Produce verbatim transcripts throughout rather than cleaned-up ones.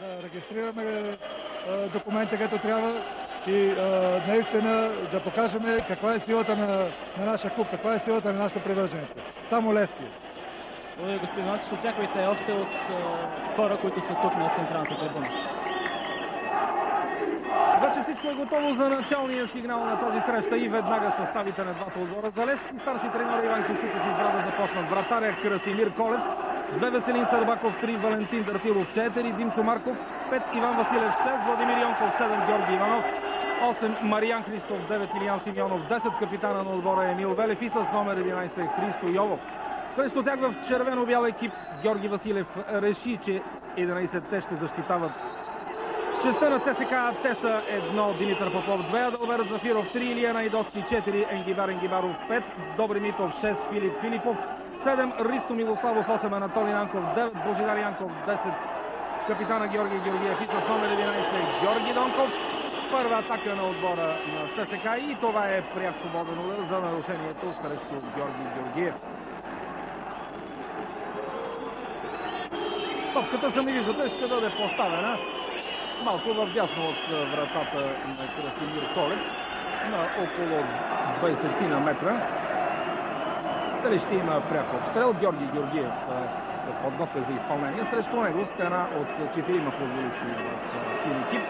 да регистрираме а, документи като трябва и а, наистина да покажем каква е силата на, на нашия клуб, каква е силата на нашата привърженици. Само Левски. Благодаря, господин Иванчев. Очаквайте още от а, хора, които са тук на централната трибуна. Вече всичко е готово за началния сигнал на тази среща и веднага съставите на двата отбора. За Левски старши треньор Иван Кючуков избра да започнат вратаря Красимир Колев, две Веселин Сърбаков, три Валентин Дартилов, четири Димчо Марков, пет Иван Василев, шест Владимир Йонков, седем Георги Иванов, осем Мариан Христов, девет Илиян Симеонов, десет капитана на отбора Емил Велев и с номер единайсет Христо Йовов. Срещу тях в червено-бял екип Георги Василев реши, че единайсетте ще защитават честа на ЦСКА. Те са едно Димитър Попов, две Адалберт Зафиров, три Илия Найдовски, четири Енгибар Енгибаров, пет Добри Митов, шест Филип Филипов, седем Ристо Милославов, осем Анатолий Нанков, девет Божидар Янков, десет капитана Георги Георгиев и с номер единайсет Георги Донков. Първа атака на отбора на ЦСКА и това е пряк свободен удар за нарушението срещу Георги Георгиев. Топката, сами виждате, ще бъде поставена малко вдясно от вратата на Красимир Колев на около двайсет метра. Дали ще има пряк обстрел? Георги Георгиев се подготвя за изпълнение. Срещу него стена от четирима футболисти в син екип.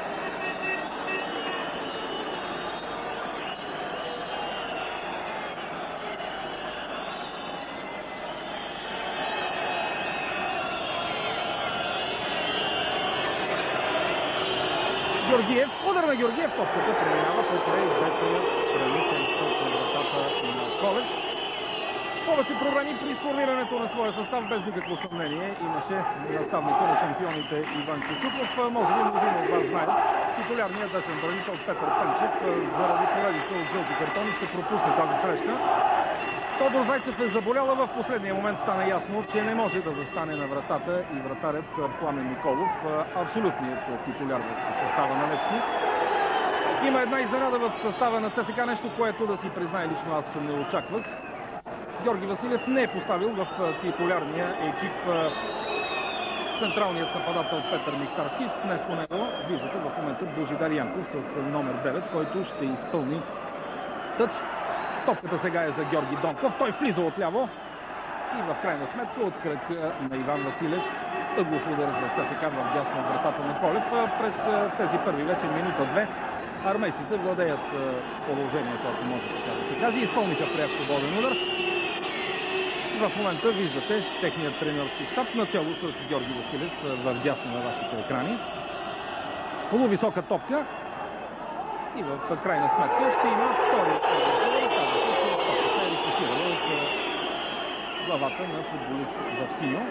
Георгиев, удар на Георгиев, топката преминава покрай десния страничен стълб на вратата на Колев. Повече проблеми при сформирането на своя състав, без никакво съмнение, имаше наставника на шампионите Иван Кючуков. Може би мнозина от вас знаят, титулярният десен бранител Петър Пенчев заради поредица от жълти картони ще пропусне тази среща. Тодор Зайцев е заболяла, в последния момент стана ясно, че не може да застане на вратата и вратарят Пламен Николов, абсолютният титуляр в състава на Левски. Има една изненада в състава на ЦСКА, нещо, което да си признае лично аз не очаквах. Георги Василев не е поставил в титулярния екип централният нападател Петър Михтарски. Вместо него виждате в момента Божидар Янков с номер девет, който ще изпълни тъч. Топката сега е за Георги Донков. Той влиза отляво и в крайна сметка от кръка на Иван Василев ъглов удар за ЦСКА в дясно от вратата на Колев. През тези първи вече минута-две армейците владеят положението, ако може така да се каже. Изпълниха пряк свободен удар. В момента виждате техният тренерски щаб начало с Георги Василев в дясно на вашите екрани. Полувисока топка. И в крайна сметка ще има втори удар. Казвате, че топката е рикоширала от главата на футболист в синьо.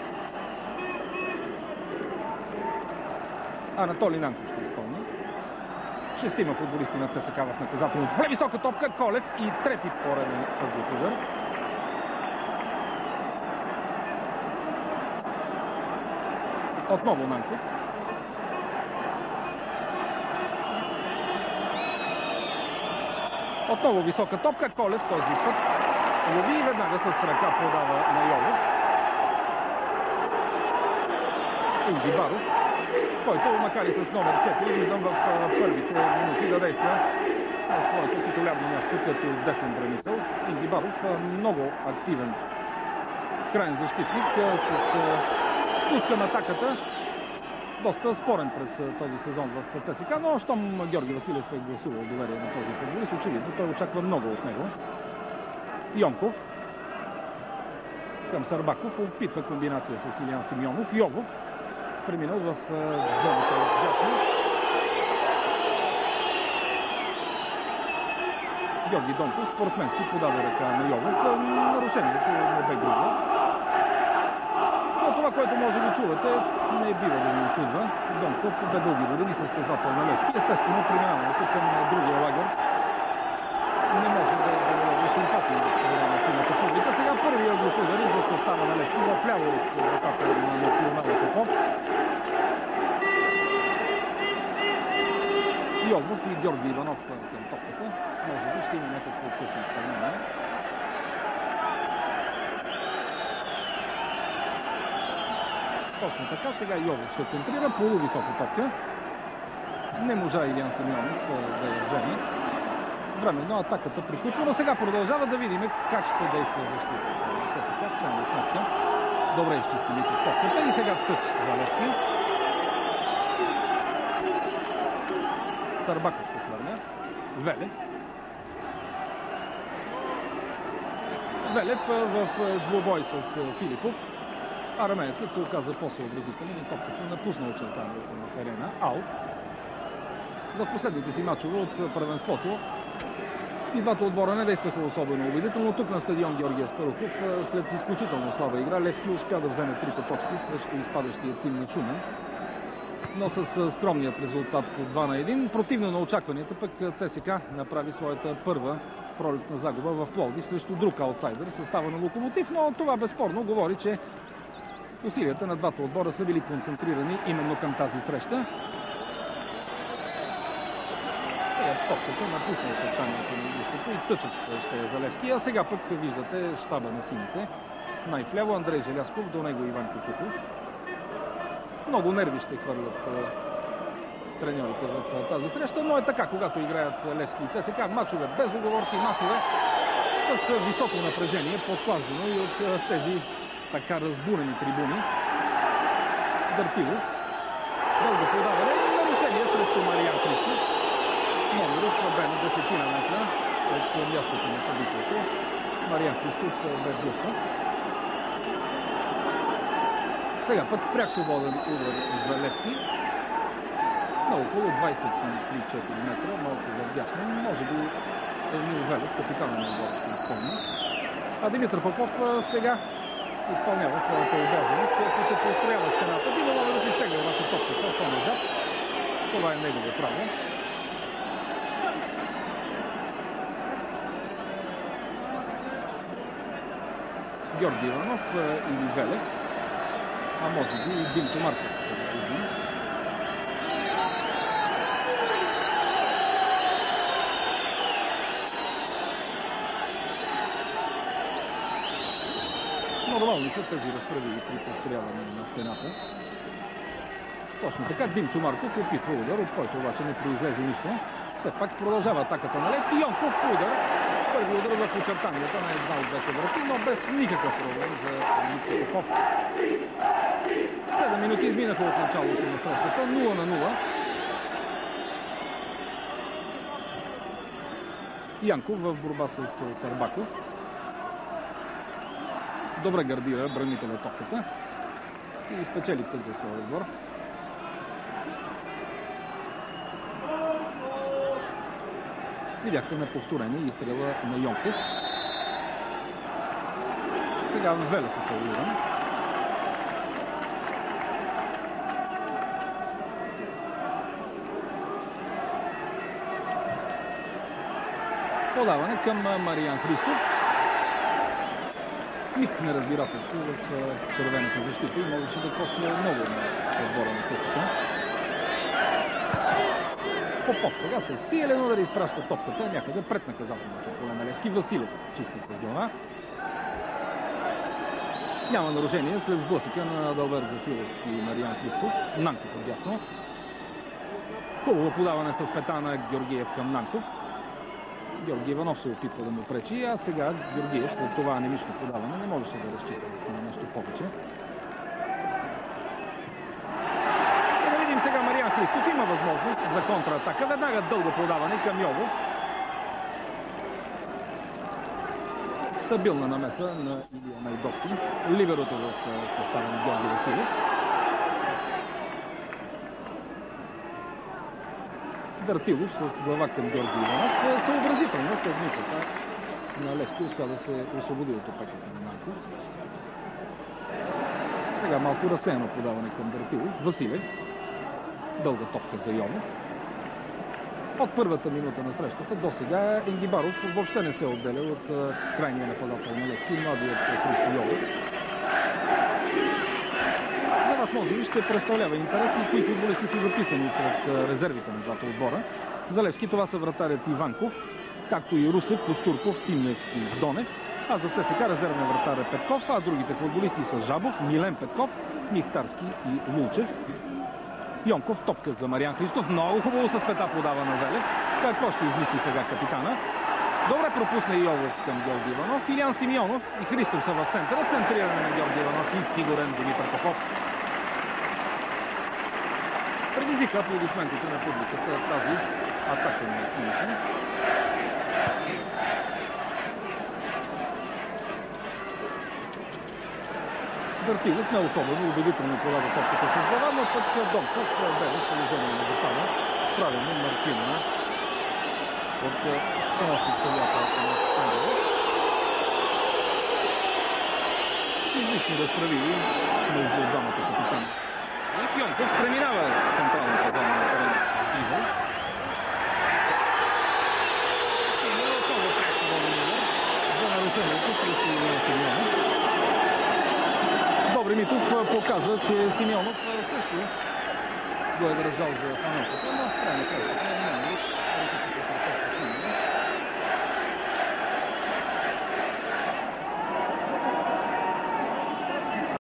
Анатолий Нанков ще изпълни. Шестима футболисти на ЦСКА в наказателното поле. Висока топка, Колев и трети пореден ъглов удар. Отново Нанков. Отново висока топка, Колев този път лови и веднага с ръка подава на Йовов. Енгибаров, който макар и с номер четири, виждам в първите минути да действа на своето титулярно място като десен бранител. Енгибаров много активен крайен защитник с пуска на атаката. Доста спорен през този сезон в ЦСКА, но щом Георги Василев е гласувал доверие на този футболист, очевидно той очаква много от него. Йонков към Сърбаков, опитва комбинация с Илиян Симеонов. Йовов преминал в зоната от дясно. Георги Донков спортсменски подаде ръка на Йовов. Нарушението не бе грубо. Но това, което може да чувате, не бива да ви очудва. Донков бе дълги години състезател на Левски. Естествено, преминаването към другия лагер не може да даде симпатии на силната публика. Сега първият ъглов удар за състава на Левски в ляво от вратата на Националния Попов. Йовов и Георги Иванов към топката. Може би ще има някакво късно изпълнение. Точно така, сега Йовов ще центрира, полувисока топка. Не можа Илиян Симеонов да я вземе. Временно атаката приключва, но сега продължава да видим как ще действа защита. ЦСКА, в крайна сметка. Добре изчисти Митев топката и сега тъч за Левски. Сарбаков ще хвърля. Велев. Велев в двубой с Филипов. Арменецът се оказа по-съобразителен и топката напусна очертанието на терена. Аут. В последните си мачове от първенството и двата отбора не действаха особено убедително. Тук на стадион Георгия Спарухов след изключително слаба игра Левски успя да вземе трите точки срещу изпадащия тим на Шумен. Но с скромният резултат два на един, противно на очакванията, пък ЦСКА направи своята първа пролетна загуба в Пловдив срещу друг аутсайдер, състава на Локомотив, но това безспорно говори, че усилията на двата отбора са били концентрирани именно към тази среща. Топката напусна очертанието на игрището и тъчът ще е за Левски. А сега пък виждате щаба на сините. Най-вляво Андрей Желясков, до него Иван Кутуков. Много нерви ще хвърлят треньорите в тази среща, но е така, когато играят Левски и ЦСКА. Мачове без уговорки, мачове с високо напрежение, подклаждано и от тези така разбурени трибуни. Дъртилов. Дълго подаване и нарушение срещу Мариан Христов. Номеров бе на десетина метра от мястото на събитието. Мариан Христов бе блъснат. Сега път пряк свободен удар за Левски. На около двадесет и четири метра, малко задясно. Може би Емил Велев, капитана на отбора, ще изпълни. А Димитър Попов сега изпълнява своята обязаност, като построява стената. Би не мога да пристегне обаче топката по-назад. Това е негово право. Георги Иванов или Велев, а може би и Димчо Марков. Нормални са тези разправи при построяване на стената. Точно така Димчо Марков опитва удар, от който обаче не произлезе нищо. Все пак продължава атаката на Левски. Йонков удар. Първи удар в очертанията на една от двете врати, но без никакъв проблем за Митко Попов. Седем минути изминаха от началото на срещата. нула на нула. Янков в борба с Сарбаков. Добре гардира бранителя топката и спечели път за своя отбор. Видяхте на повторение изстрела на Йонков. Сега Велев е фаулиран. Подаване към Мариан Христов. Миг неразбирателство в червената защита и можеше да коства много на отбора на ЦСКА. Попов сега се силен удар изпраща топката някъде пред наказателното поле на Левски. Василев чисти с глава. Няма нарушение след сблъсъка на Адалберт Зафиров и Мариан Христов. Нанков отдясно. Хубаво подаване с пета на Георгиев към Нанков. Георги Иванов се опитва да му пречи, а сега Георгиев след това анемично подаване не можеше да разчита на нещо повече. Да видим сега Мариан Христов има възможност за контратака. Веднага дълго подаване към Йовов. Стабилна намеса на Илия Найдовски. Либерото в състава на Георги Василев. Дъртилов с глава към Георги Иванов. Съобразително седмицата на Левски успя да се освободи от опеката на Нанков. Сега малко разсеяно подаване към Дъртилов. Василев. Дълга топка за Йонов. От първата минута на срещата до сега Енгибаров въобще не се отделя от крайния нападател на Левски, младият Христо Йонов. За вас може би ще представлява интерес и кои футболисти са записани сред резервите на двата отбора. За Левски това са вратарят Иванков, както и Русев, Костурков, Тимнев и Донев. А за ЦСКА резервен вратар е Петков, а другите футболисти са Жабов, Милен Петков, Михтарски и Лулчев. Йонков, топка за Мариан Христов. Много хубаво с пета подава на Велев. Какво ще измисли сега капитана? Добре пропусна и Йовов към Георги Иванов. Илян Симеонов и Христов са в центъра. Центриране на Георги Иванов и сигурен Димитър Попов. Предизвика аплодисментите на публиката тази атака на сините. Въртилов не особено убедително полага топката с глава, но пък Донков бе в положение на засада. Правилно маркирана от помощник съдията на Ангелов. Излишно разправили между двамата капитани. И Фионков преминава централната зона на терена с Иво. Има отново прясно вълнение за нарушението срещу Илян Симеонов. Добри Митов показа, че Симеонов също го е държал за фанатата, но в крайна кращата няма